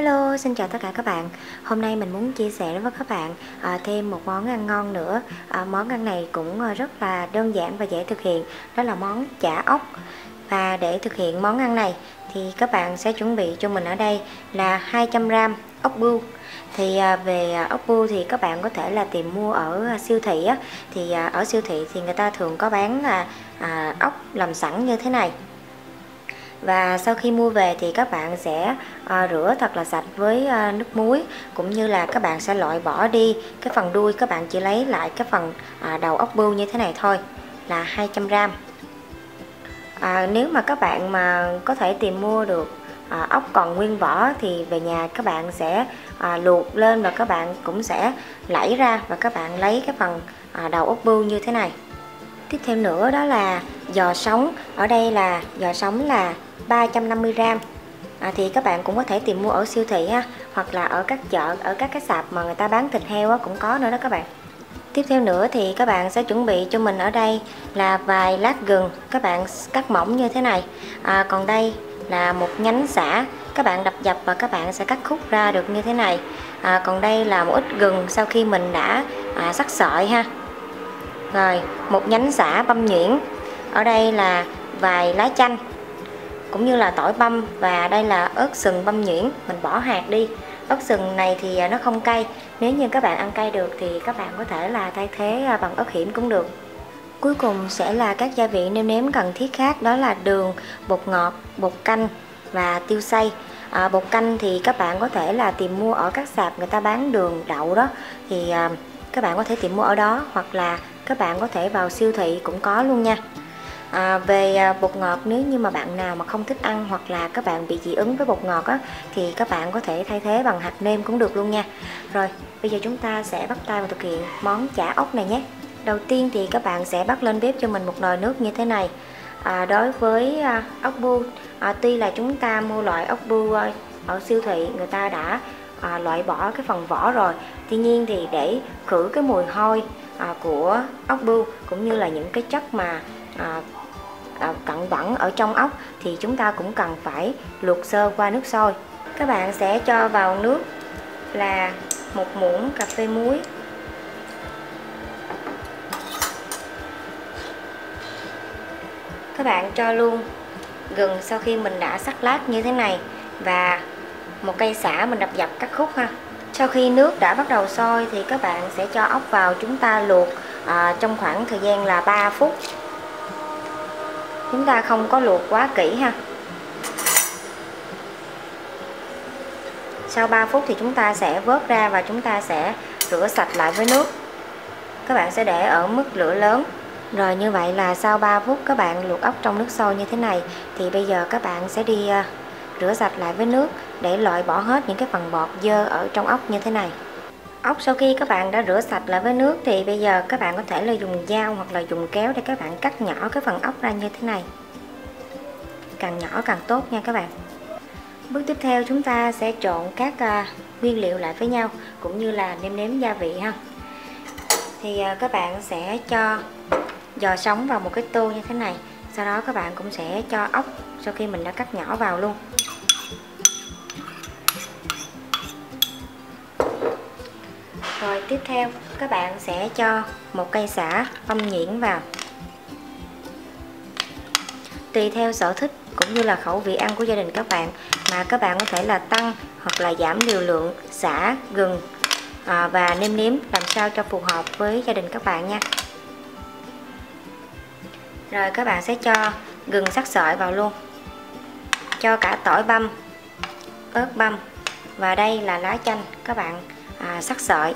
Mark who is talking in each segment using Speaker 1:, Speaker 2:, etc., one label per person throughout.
Speaker 1: Hello, xin chào tất cả các bạn. Hôm nay mình muốn chia sẻ với các bạn thêm một món ăn ngon nữa. Món ăn này cũng rất là đơn giản và dễ thực hiện, đó là món chả ốc. Và để thực hiện món ăn này thì các bạn sẽ chuẩn bị cho mình ở đây là 200g ốc bươu. Thì về ốc bươu thì các bạn có thể là tìm mua ở siêu thị á. Thì ở siêu thị thì người ta thường có bán là ốc làm sẵn như thế này. Và sau khi mua về thì các bạn sẽ rửa thật là sạch với nước muối, cũng như là các bạn sẽ loại bỏ đi cái phần đuôi, các bạn chỉ lấy lại cái phần đầu ốc bươu như thế này thôi, là 200g. Nếu mà các bạn mà có thể tìm mua được ốc còn nguyên vỏ thì về nhà các bạn sẽ luộc lên và các bạn cũng sẽ lẫy ra và các bạn lấy cái phần đầu ốc bươu như thế này. Tiếp theo nữa đó là giò sống. Ở đây là giò sống là 350g. Thì các bạn cũng có thể tìm mua ở siêu thị ha, hoặc là ở các chợ, ở các cái sạp mà người ta bán thịt heo cũng có nữa đó các bạn. Tiếp theo nữa thì các bạn sẽ chuẩn bị cho mình ở đây là vài lát gừng, các bạn cắt mỏng như thế này. Còn đây là một nhánh sả, các bạn đập dập và các bạn sẽ cắt khúc ra được như thế này. Còn đây là một ít gừng sau khi mình đã sắc sợi ha. Rồi một nhánh sả băm nhuyễn. Ở đây là vài lá chanh cũng như là tỏi băm, và đây là ớt sừng băm nhuyễn, mình bỏ hạt đi. Ớt sừng này thì nó không cay, nếu như các bạn ăn cay được thì các bạn có thể là thay thế bằng ớt hiểm cũng được. Cuối cùng sẽ là các gia vị nêm nếm cần thiết khác, đó là đường, bột ngọt, bột canh và tiêu xay. Bột canh thì các bạn có thể là tìm mua ở các sạp người ta bán đường đậu đó, thì các bạn có thể tìm mua ở đó, hoặc là các bạn có thể vào siêu thị cũng có luôn nha. Về bột ngọt, nếu như mà bạn nào mà không thích ăn hoặc là các bạn bị dị ứng với bột ngọt á, thì các bạn có thể thay thế bằng hạt nêm cũng được luôn nha. Rồi bây giờ chúng ta sẽ bắt tay vào thực hiện món chả ốc này nhé. Đầu tiên thì các bạn sẽ bắt lên bếp cho mình một nồi nước như thế này. Đối với ốc bươu, tuy là chúng ta mua loại ốc bươu ở siêu thị người ta đã loại bỏ cái phần vỏ rồi, tuy nhiên thì để khử cái mùi hôi của ốc bươu cũng như là những cái chất mà cặn bẩn ở trong ốc thì chúng ta cũng cần phải luộc sơ qua nước sôi. Các bạn sẽ cho vào nước là 1 muỗng cà phê muối, các bạn cho luôn gừng sau khi mình đã sắc lát như thế này, và một cây sả mình đập dập cắt khúc ha. Sau khi nước đã bắt đầu sôi thì các bạn sẽ cho ốc vào, chúng ta luộc trong khoảng thời gian là 3 phút. Chúng ta không có luộc quá kỹ ha. Sau 3 phút thì chúng ta sẽ vớt ra và chúng ta sẽ rửa sạch lại với nước. Các bạn sẽ để ở mức lửa lớn. Rồi như vậy là sau 3 phút các bạn luộc ốc trong nước sôi như thế này, thì bây giờ các bạn sẽ đi rửa sạch lại với nước để loại bỏ hết những cái phần bọt dơ ở trong ốc như thế này. Ốc sau khi các bạn đã rửa sạch lại với nước thì bây giờ các bạn có thể là dùng dao hoặc là dùng kéo để các bạn cắt nhỏ cái phần ốc ra như thế này. Càng nhỏ càng tốt nha các bạn. Bước tiếp theo chúng ta sẽ trộn các nguyên liệu lại với nhau cũng như là nêm nếm gia vị ha. Thì các bạn sẽ cho giò sống vào một cái tô như thế này. Sau đó các bạn cũng sẽ cho ốc sau khi mình đã cắt nhỏ vào luôn. Rồi tiếp theo các bạn sẽ cho một cây sả băm nhuyễn vào. Tùy theo sở thích cũng như là khẩu vị ăn của gia đình các bạn mà các bạn có thể là tăng hoặc là giảm liều lượng sả, gừng và nêm nếm làm sao cho phù hợp với gia đình các bạn nha. Rồi các bạn sẽ cho gừng sắc sợi vào luôn, cho cả tỏi băm, ớt băm, và đây là lá chanh các bạn sắc sợi.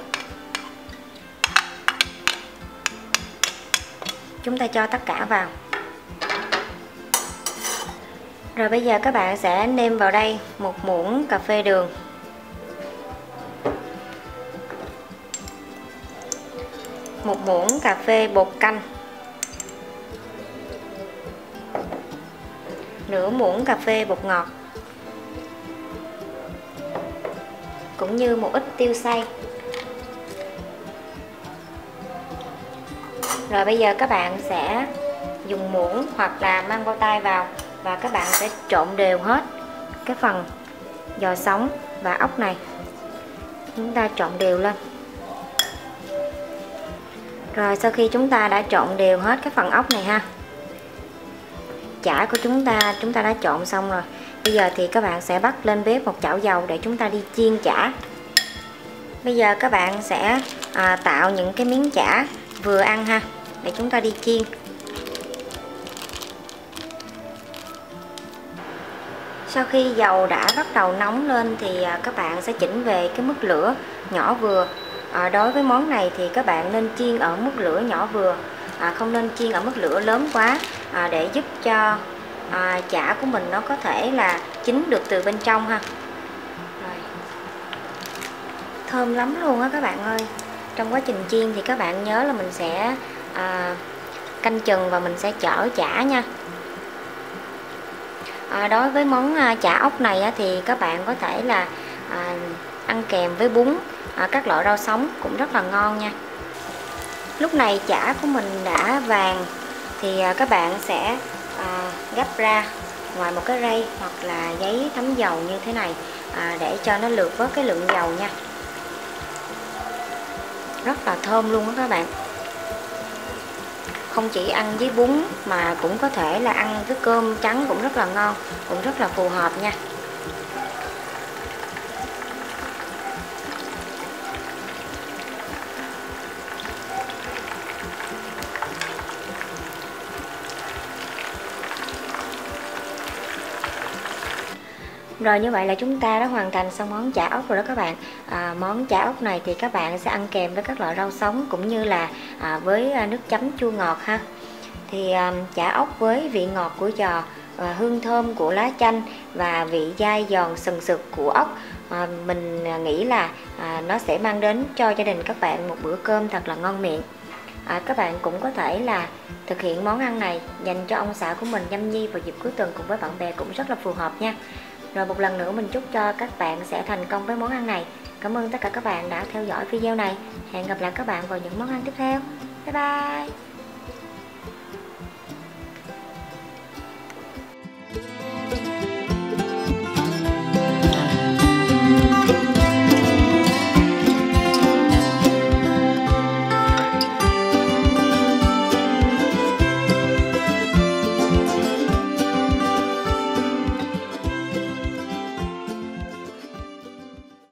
Speaker 1: Chúng ta cho tất cả vào. Rồi bây giờ các bạn sẽ nêm vào đây 1 muỗng cà phê đường, 1 muỗng cà phê bột canh, nửa muỗng cà phê bột ngọt, cũng như một ít tiêu xay. Rồi bây giờ các bạn sẽ dùng muỗng hoặc là mang bao tay vào và các bạn sẽ trộn đều hết cái phần giò sống và ốc này. Chúng ta trộn đều lên. Rồi sau khi chúng ta đã trộn đều hết cái phần ốc này ha, chả của chúng ta đã trộn xong rồi. Bây giờ thì các bạn sẽ bắt lên bếp một chảo dầu để chúng ta đi chiên chả. Bây giờ các bạn sẽ tạo những cái miếng chả vừa ăn ha, để chúng ta đi chiên. Sau khi dầu đã bắt đầu nóng lên thì các bạn sẽ chỉnh về cái mức lửa nhỏ vừa. Đối với món này thì các bạn nên chiên ở mức lửa nhỏ vừa, không nên chiên ở mức lửa lớn quá, để giúp cho chả của mình nó có thể là chín được từ bên trong ha. Rồi. Thơm lắm luôn á các bạn ơi. Trong quá trình chiên thì các bạn nhớ là mình sẽ canh chừng và mình sẽ chở chả nha. Đối với món chả ốc này thì các bạn có thể là ăn kèm với bún, các loại rau sống cũng rất là ngon nha. Lúc này chả của mình đã vàng thì các bạn sẽ gấp ra ngoài một cái rây hoặc là giấy thấm dầu như thế này, để cho nó lượt bớt cái lượng dầu nha. Rất là thơm luôn đó các bạn. Không chỉ ăn với bún mà cũng có thể là ăn với cơm trắng cũng rất là ngon, cũng rất là phù hợp nha. Rồi như vậy là chúng ta đã hoàn thành xong món chả ốc rồi đó các bạn. Món chả ốc này thì các bạn sẽ ăn kèm với các loại rau sống cũng như là với nước chấm chua ngọt ha. Thì chả ốc với vị ngọt của giò, hương thơm của lá chanh và vị dai giòn sừng sực của ốc, mình nghĩ là nó sẽ mang đến cho gia đình các bạn một bữa cơm thật là ngon miệng. Các bạn cũng có thể là thực hiện món ăn này dành cho ông xã của mình nhâm nhi vào dịp cuối tuần cùng với bạn bè cũng rất là phù hợp nha. Rồi một lần nữa mình chúc cho các bạn sẽ thành công với món ăn này. Cảm ơn tất cả các bạn đã theo dõi video này. Hẹn gặp lại các bạn vào những món ăn tiếp theo. Bye bye.